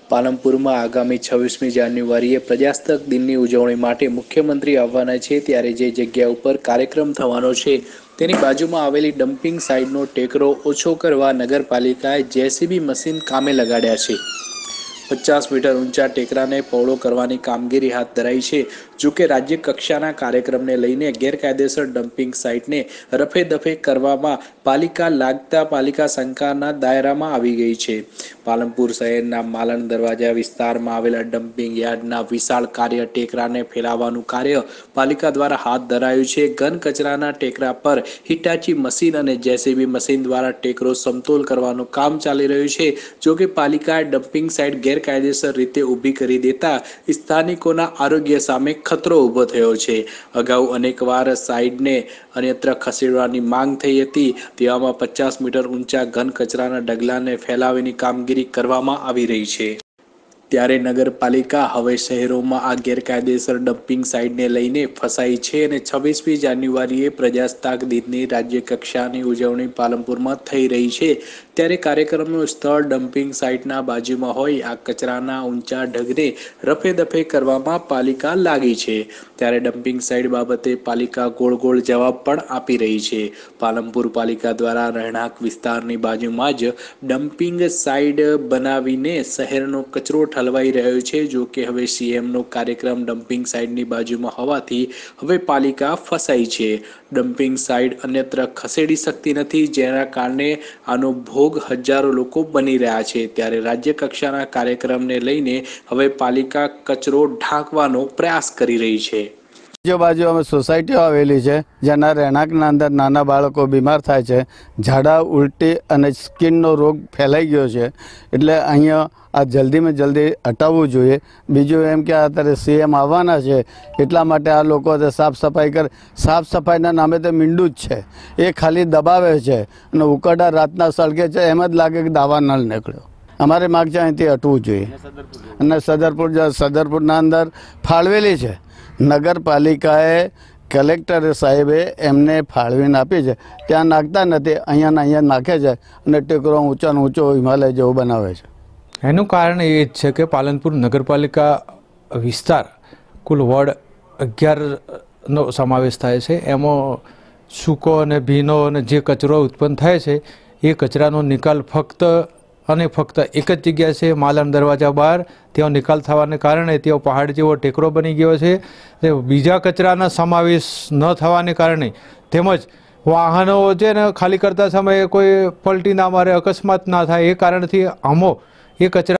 પાલનપુરમાં આગામી 26મી જાન્યુઆરીએ પ્રજાસત્તાક દિનની ઉજવણી માટે મુખ્યમંત્રી આવવાના છે, ત્યારે જે જગ્યા ઉપર કાર્યક્રમ થવાનો છે તેની બાજુમાં આવેલી ડમ્પિંગ સાઇટનો ટેકરો ઓછો કરવા નગરપાલિકાએ જેસીબી મશીન કામે લગાડ્યા છે। 50 મીટર ઊંચા ટેકરાને પહોળો કરવાની કામગીરી હાથ ધરાઈ છે। જોકે રાજ્ય કક્ષાના કાર્યક્રમને લઈને ગેરકાયદેસર ડમ્પિંગ સાઇટને રફે દફે કરવામાં પાલિકા લાગતા પાલિકા શંકાના દાયરામાં આવી ગઈ છે। પાલનપુર શહેરના માલણ દરવાજા વિસ્તારમાં આવેલા ડમ્પિંગ યાર્ડના વિશાળ કાર્ય ટેકરાને ફેલાવવાનું કાર્ય પાલિકા દ્વારા હાથ ધરાયું છે। ઘન કચરાના ટેકરા પર હિટાચી મશીન અને જેસીબી મશીન દ્વારા ટેકરો સમતોલ કરવાનું કામ ચાલી રહ્યું છે। જોકે પાલિકાએ ડમ્પિંગ સાઇટ ગેરકાયદેસર રીતે ઊભી કરી દેતા સ્થાનિકોના આરોગ્ય સામે ખતરો ઊભો થયો છે। અગાઉ અનેકવાર સાઇટને અન્યત્ર ખસેડવાની માંગ થઈ હતી, તેવામાં 50 મીટર ઊંચા ઘન કચરાના ઢગલાને ફેલાવવાની કામગીરી કરવામાં આવી રહી છે। ત્યારે નગરપાલિકા હવે શહેરોમાં આ ગેરકાયદેસર ડમ્પિંગ સાઇટને લઈને ફસાઈ છે અને 26મી જાન્યુઆરીએ પ્રજાસત્તાક દિનની રાજ્ય કક્ષાની ઉજવણી પાલનપુરમાં થઈ રહી છે। ત્યારે કાર્યક્રમનું સ્થળ ડમ્પિંગ સાઇટના બાજુમાં હોય આ કચરાના ઊંચા ઢગને રફે દફે કરવામાં પાલિકા લાગી છે। ત્યારે ડમ્પિંગ સાઇટ બાબતે પાલિકા ગોળ ગોળ જવાબ પણ આપી રહી છે। પાલનપુર પાલિકા દ્વારા રહેણાંક વિસ્તારની બાજુમાં જ ડમ્પિંગ સાઇટ બનાવીને શહેરનો કચરો ઠલવાઈ રહ્યો છે। જો કે હવે સીએમનો કાર્યક્રમ ડમ્પિંગ સાઇટની બાજુમાં હોવાથી હવે પાલિકા ફસાઈ છે। ડમ્પિંગ સાઇટ અન્યત્ર ખસેડી શકતી નથી, જેના કારણે આનો ભોગ હજારો લોકો બની રહ્યા છે। ત્યારે રાજ્ય કક્ષાના કાર્યક્રમને લઈને હવે પાલિકા કચરો ઢાંકવાનો પ્રયાસ કરી રહી છે। બાજુ અમે સોસાયટીઓ આવેલી છે, જેના રહેણાંકના અંદર નાના બાળકો બીમાર થાય છે, ઝાડા ઉલટી અને સ્કિનનો રોગ ફેલાઈ ગયો છે, એટલે અહીંયા આ જલ્દીમાં જલ્દી હટાવવું જોઈએ। બીજું એમ કે અત્યારે સીએમ આવવાના છે, એટલા માટે આ લોકો સાફ સફાઈ કરે, સાફ સફાઈના નામે તો મીંડું જ છે, એ ખાલી દબાવે છે અને ઉકરડા રાતના સળગે છે, એમ જ લાગે કે દાવા નળ નીકળ્યો। અમારી માગ છે અહીંથી હટવું જોઈએ અને સદરપુરના અંદર ફાળવેલી છે, નગરપાલિકાએ કલેક્ટર સાહેબે એમને ફાળવીને આપી છે, ત્યાં નાખતા નથી, અહીંયા નાખે છે અને ટેકરો ઊંચાનો ઊંચો હિમાલય જેવો બનાવે છે। એનું કારણ એ જ છે કે પાલનપુર નગરપાલિકા વિસ્તાર કુલ વોર્ડ 11નો સમાવેશ થાય છે। એમાં સૂકો અને ભીનો અને જે કચરો ઉત્પન્ન થાય છે એ કચરાનો નિકાલ ફક્ત એક જ જગ્યા છે, માલણ દરવાજા બહાર, ત્યાં નિકાલ થવાને કારણે ત્યાં પહાડ જેવો ટેકરો બની ગયો છે। બીજા કચરાના સમાવેશ ન થવાને કારણે તેમજ વાહનો છે ને ખાલી કરતા સમયે કોઈ પલટી ના મારે, અકસ્માત ના થાય, એ કારણથી આમો એ કચરા